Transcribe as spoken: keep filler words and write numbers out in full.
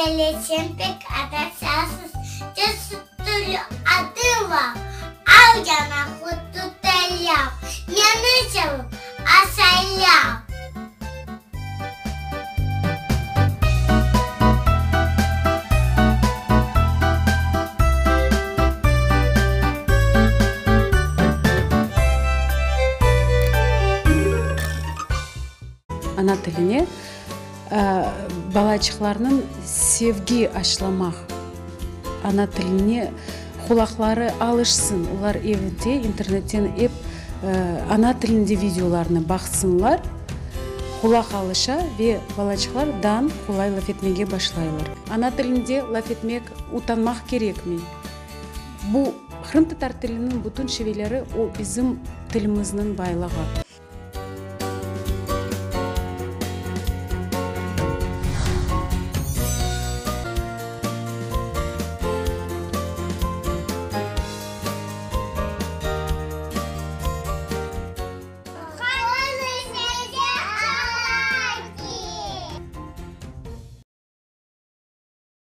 Elesempek adasasız cesutulu adıva Avcana hututelyav Yanıcavım asaylav Ana tilini балачыкларнын sevgi ашламак, ана тилине кулаклары алышсын, улар эвинде интернеттен эп ана тилинде видеоларны баксынлар, кулак алыша ве балачыклар дан кулай лаф этмеге башлайлар. Ана тилинде лаф этмек утанмак керекми? Бу кырым татар тилинин бутун шевелери о биздин тилимиздин байлыгы.